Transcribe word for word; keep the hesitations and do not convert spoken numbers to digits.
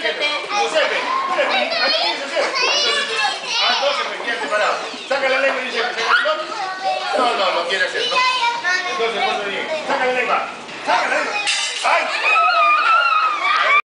Giuseppe, Giuseppe, ¿a qué quieres hacer? Ah, entonces me quedaste parado. Saca la lengua y dice, no, no, no quiere hacer, ¿no? Entonces, pues, saca la lengua. Saca la lengua. ¡Ay!